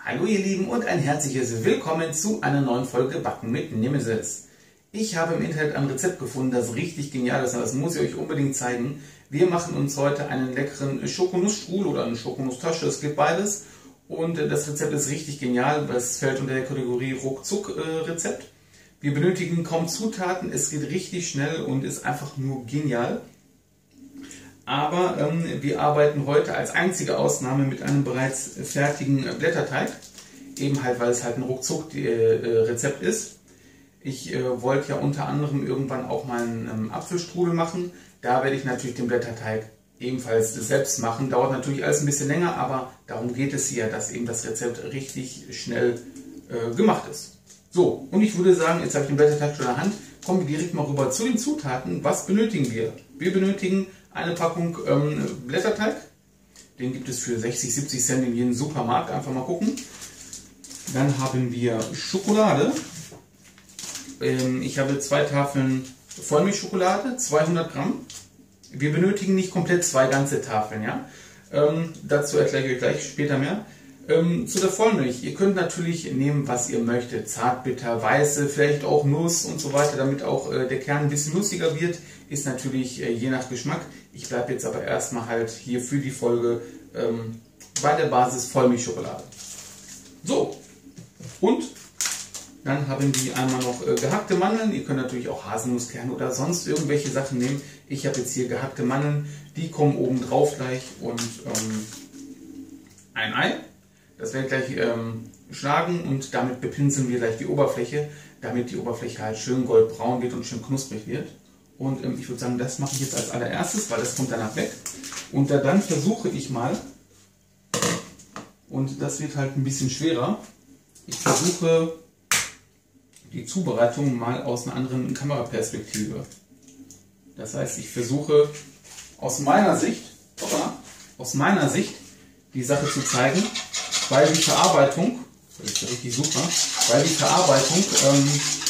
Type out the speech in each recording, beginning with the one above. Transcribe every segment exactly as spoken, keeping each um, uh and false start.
Hallo ihr Lieben und ein herzliches Willkommen zu einer neuen Folge Backen mit Nemesis. Ich habe im Internet ein Rezept gefunden, das richtig genial ist und das muss ich euch unbedingt zeigen. Wir machen uns heute einen leckeren Schokonussstrudel oder eine Schokonusstasche, es gibt beides. Und das Rezept ist richtig genial, weil es fällt unter der Kategorie Ruckzuck-Rezept. Wir benötigen kaum Zutaten, es geht richtig schnell und ist einfach nur genial. Aber ähm, wir arbeiten heute als einzige Ausnahme mit einem bereits fertigen Blätterteig. Eben halt, weil es halt ein Ruckzuck-Rezept ist. Ich äh, wollte ja unter anderem irgendwann auch mal einen ähm, Apfelstrudel machen. Da werde ich natürlich den Blätterteig ebenfalls selbst machen. Dauert natürlich alles ein bisschen länger, aber darum geht es hier, dass eben das Rezept richtig schnell äh, gemacht ist. So, und ich würde sagen, jetzt habe ich den Blätterteig schon in der Hand, kommen wir direkt mal rüber zu den Zutaten. Was benötigen wir? Wir benötigen eine Packung ähm, Blätterteig. Den gibt es für sechzig, siebzig Cent in jedem Supermarkt. Einfach mal gucken. Dann haben wir Schokolade. Ähm, ich habe zwei Tafeln Vollmilchschokolade, zweihundert Gramm. Wir benötigen nicht komplett zwei ganze Tafeln. Ja? Ähm, dazu erkläre ich euch gleich später mehr. Ähm, zu der Vollmilch. Ihr könnt natürlich nehmen, was ihr möchtet. Zartbitter, weiße, vielleicht auch Nuss und so weiter, damit auch äh, der Kern ein bisschen nussiger wird. Ist natürlich äh, je nach Geschmack. Ich bleibe jetzt aber erstmal halt hier für die Folge ähm, bei der Basis Vollmilchschokolade. So, und dann haben wir einmal noch äh, gehackte Mandeln. Ihr könnt natürlich auch Haselnusskerne oder sonst irgendwelche Sachen nehmen. Ich habe jetzt hier gehackte Mandeln. Die kommen oben drauf gleich und ähm, ein Ei. Das werden wir gleich ähm, schlagen und damit bepinseln wir gleich die Oberfläche, damit die Oberfläche halt schön goldbraun wird und schön knusprig wird. Und ähm, ich würde sagen, das mache ich jetzt als allererstes, weil das kommt danach weg. Und da, dann versuche ich mal, und das wird halt ein bisschen schwerer, ich versuche die Zubereitung mal aus einer anderen Kameraperspektive. Das heißt, ich versuche aus meiner Sicht, hoppala, aus meiner Sicht die Sache zu zeigen, weil die Verarbeitung, das ist ja richtig super, weil die Verarbeitung ähm,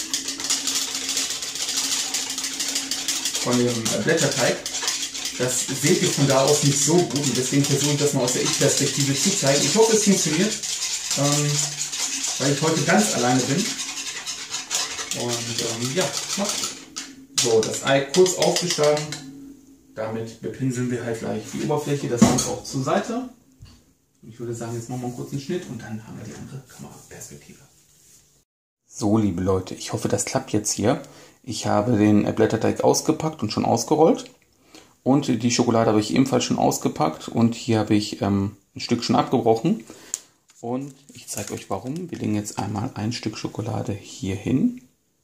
von dem Blätterteig, das seht ihr von da aus nicht so gut und deswegen versuche ich das mal aus der Ich-Perspektive zu zeigen. Ich hoffe, es funktioniert, ähm, weil ich heute ganz alleine bin. Und ähm, ja, macht. So, das Ei kurz aufgeschlagen, damit bepinseln wir halt gleich die Oberfläche, das kommt auch zur Seite. Ich würde sagen, jetzt machen wir einen kurzen Schnitt und dann haben wir die andere Kameraperspektive. So, liebe Leute, ich hoffe, das klappt jetzt hier. Ich habe den Blätterteig ausgepackt und schon ausgerollt. Und die Schokolade habe ich ebenfalls schon ausgepackt. Und hier habe ich ähm, ein Stück schon abgebrochen. Und ich zeige euch warum. Wir legen jetzt einmal ein Stück Schokolade hier hin.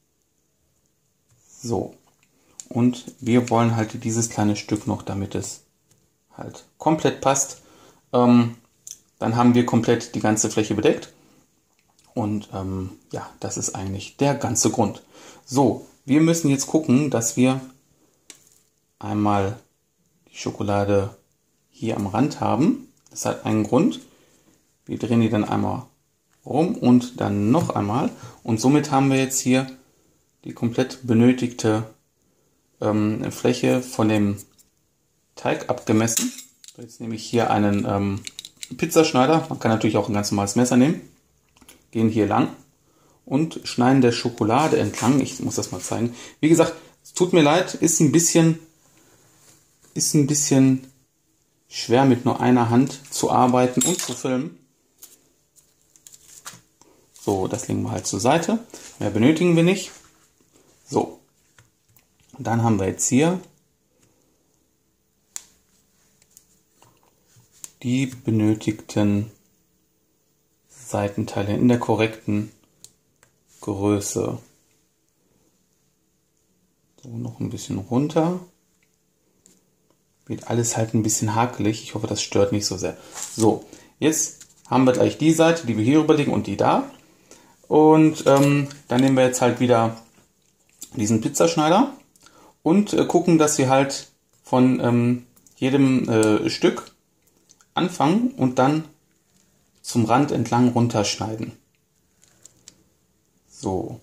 So. Und wir wollen halt dieses kleine Stück noch, damit es halt komplett passt. Ähm, Dann haben wir komplett die ganze Fläche bedeckt. Und ähm, ja, das ist eigentlich der ganze Grund. So, wir müssen jetzt gucken, dass wir einmal die Schokolade hier am Rand haben. Das hat einen Grund. Wir drehen die dann einmal rum und dann noch einmal. Und somit haben wir jetzt hier die komplett benötigte ähm, Fläche von dem Teig abgemessen. So, jetzt nehme ich hier einen ähm, Pizzaschneider, man kann natürlich auch ein ganz normales Messer nehmen, gehen hier lang und schneiden der Schokolade entlang. Ich muss das mal zeigen. Wie gesagt, es tut mir leid, ist ein bisschen, ist ein bisschen schwer mit nur einer Hand zu arbeiten und zu filmen. So, das legen wir halt zur Seite. Mehr benötigen wir nicht. So, und dann haben wir jetzt hier die benötigten Seitenteile in der korrekten Größe. So, noch ein bisschen runter. Wird alles halt ein bisschen hakelig. Ich hoffe, das stört nicht so sehr. So, jetzt haben wir gleich die Seite, die wir hier überlegen und die da. Und ähm, dann nehmen wir jetzt halt wieder diesen Pizzaschneider und äh, gucken, dass wir halt von ähm, jedem äh, Stück anfangen und dann zum Rand entlang runterschneiden. So.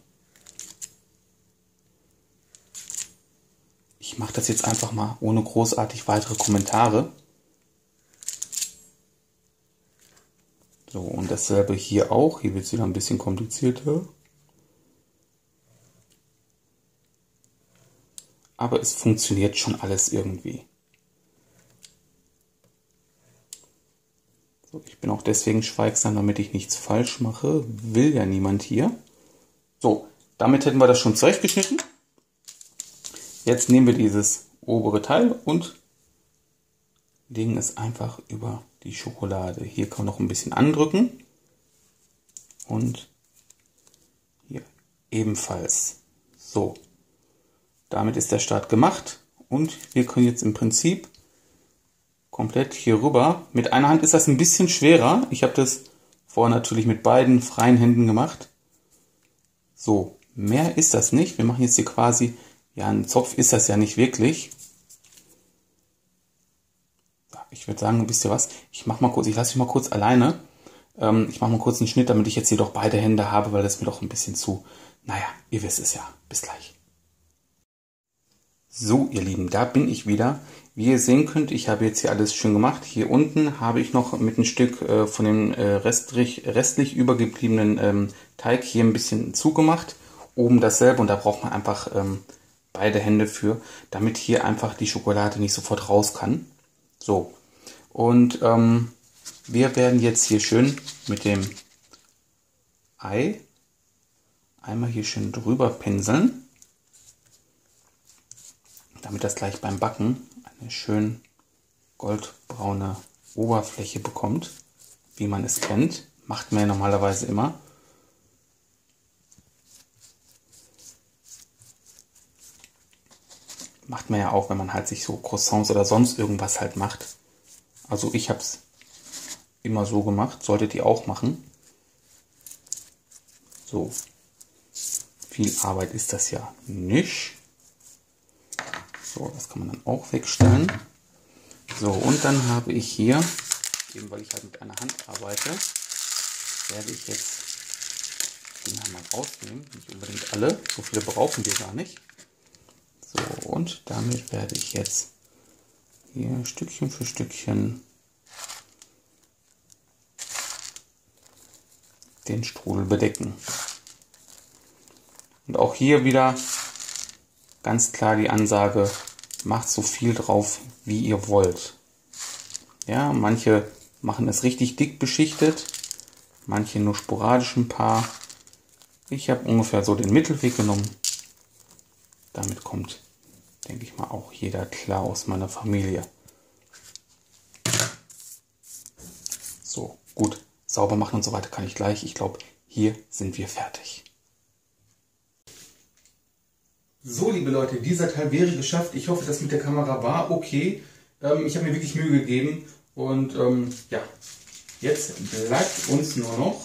Ich mache das jetzt einfach mal ohne großartig weitere Kommentare. So, und dasselbe hier auch. Hier wird es wieder ein bisschen komplizierter. Aber es funktioniert schon alles irgendwie. So, ich bin auch deswegen schweigsam, damit ich nichts falsch mache. Will ja niemand hier. So, damit hätten wir das schon zurechtgeschnitten. Jetzt nehmen wir dieses obere Teil und legen es einfach über die Schokolade. Hier kann man noch ein bisschen andrücken. Und hier ebenfalls. So. Damit ist der Start gemacht und wir können jetzt im Prinzip komplett hier rüber. Mit einer Hand ist das ein bisschen schwerer. Ich habe das vorher natürlich mit beiden freien Händen gemacht. So, mehr ist das nicht. Wir machen jetzt hier quasi, ja, ein Zopf ist das ja nicht wirklich. Ich würde sagen, wisst ihr was? Ich mache mal kurz, ich lasse mich mal kurz alleine. Ähm, ich mache mal kurz einen Schnitt, damit ich jetzt hier doch beide Hände habe, weil das mir doch ein bisschen zu, naja, ihr wisst es ja. Bis gleich. So, ihr Lieben, da bin ich wieder. Wie ihr sehen könnt, ich habe jetzt hier alles schön gemacht. Hier unten habe ich noch mit ein Stück äh, von dem äh, restlich, restlich übergebliebenen ähm, Teig hier ein bisschen zugemacht. Oben dasselbe und da braucht man einfach ähm, beide Hände für, damit hier einfach die Schokolade nicht sofort raus kann. So, und ähm, wir werden jetzt hier schön mit dem Ei einmal hier schön drüber pinseln, damit das gleich beim Backen eine schön goldbraune Oberfläche bekommt, wie man es kennt. Macht man ja normalerweise immer. Macht man ja auch, wenn man halt sich so Croissants oder sonst irgendwas halt macht. Also ich habe es immer so gemacht, solltet ihr auch machen. So, viel Arbeit ist das ja nicht. So, das kann man dann auch wegstellen. So, und dann habe ich hier, eben weil ich halt mit einer Hand arbeite, werde ich jetzt den einmal rausnehmen. Nicht unbedingt alle, so viele brauchen wir gar nicht. So, und damit werde ich jetzt hier Stückchen für Stückchen den Strudel bedecken. Und auch hier wieder ganz klar die Ansage, macht so viel drauf, wie ihr wollt. Ja, manche machen es richtig dick beschichtet, manche nur sporadisch ein paar. Ich habe ungefähr so den Mittelweg genommen. Damit kommt, denke ich mal, auch jeder klar aus meiner Familie. So, gut, sauber machen und so weiter kann ich gleich. Ich glaube, hier sind wir fertig. So, liebe Leute, dieser Teil wäre geschafft. Ich hoffe, das mit der Kamera war okay. Ähm, ich habe mir wirklich Mühe gegeben. Und ähm, ja, jetzt bleibt uns nur noch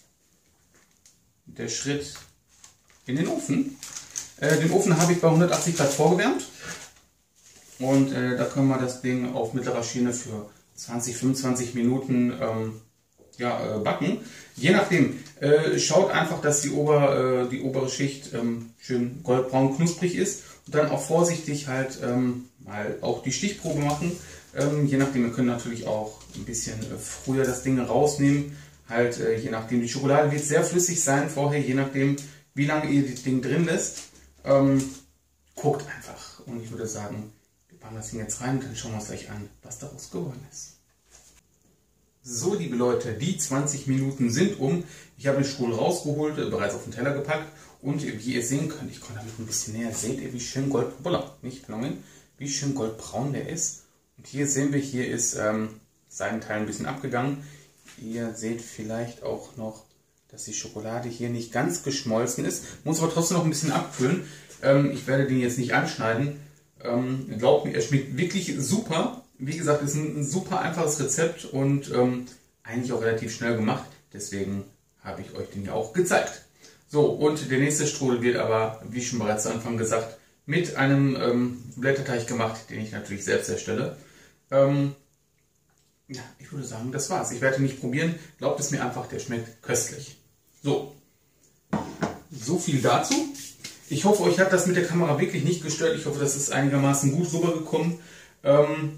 der Schritt in den Ofen. Äh, den Ofen habe ich bei hundertachtzig Grad vorgewärmt. Und äh, da können wir das Ding auf mittlerer Schiene für zwanzig, fünfundzwanzig Minuten ähm, ja, äh, backen. Je nachdem, äh, schaut einfach, dass die, Ober, äh, die obere Schicht ähm, schön goldbraun knusprig ist. Und dann auch vorsichtig halt ähm, mal auch die Stichprobe machen. Ähm, je nachdem, wir können natürlich auch ein bisschen äh, früher das Ding rausnehmen. Halt, äh, je nachdem, die Schokolade wird sehr flüssig sein vorher, je nachdem, wie lange ihr das Ding drin lässt. Ähm, guckt einfach. Und ich würde sagen, wir packen das Ding jetzt rein und dann schauen wir uns gleich an, was daraus geworden ist. So, liebe Leute, die zwanzig Minuten sind um. Ich habe den Strudel rausgeholt, äh, bereits auf den Teller gepackt. Und wie ihr sehen könnt, ich komme damit ein bisschen näher, seht ihr, wie schön gold, voilà, nicht gelungen, wie schön goldbraun der ist. Und hier sehen wir, hier ist ähm, sein Teil ein bisschen abgegangen. Ihr seht vielleicht auch noch, dass die Schokolade hier nicht ganz geschmolzen ist. Muss aber trotzdem noch ein bisschen abkühlen. Ähm, ich werde den jetzt nicht anschneiden. Ähm, glaubt mir, er schmeckt wirklich super. Wie gesagt, ist ein, ein super einfaches Rezept und ähm, eigentlich auch relativ schnell gemacht. Deswegen habe ich euch den ja auch gezeigt. So, und der nächste Strudel wird aber, wie schon bereits zu Anfang gesagt, mit einem ähm, Blätterteig gemacht, den ich natürlich selbst erstelle. Ähm, ja, ich würde sagen, das war's. Ich werde ihn nicht probieren. Glaubt es mir einfach, der schmeckt köstlich. So, so viel dazu. Ich hoffe, euch hat das mit der Kamera wirklich nicht gestört. Ich hoffe, das ist einigermaßen gut rübergekommen. Ähm,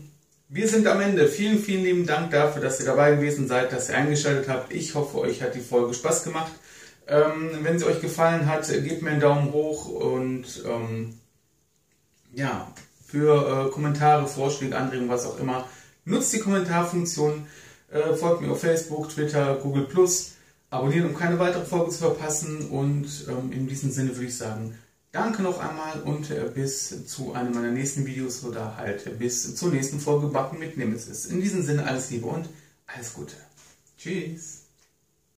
Wir sind am Ende. Vielen, vielen lieben Dank dafür, dass ihr dabei gewesen seid, dass ihr eingeschaltet habt. Ich hoffe, euch hat die Folge Spaß gemacht. Ähm, wenn sie euch gefallen hat, gebt mir einen Daumen hoch und ähm, ja, für äh, Kommentare, Vorschläge, Anregungen, was auch immer, nutzt die Kommentarfunktion, äh, folgt mir auf Facebook, Twitter, Google plus, abonniert, um keine weitere Folge zu verpassen und ähm, in diesem Sinne würde ich sagen, danke noch einmal und äh, bis zu einem meiner nächsten Videos oder halt bis zur nächsten Folge Backen mit Nemesis. In diesem Sinne alles Liebe und alles Gute. Tschüss.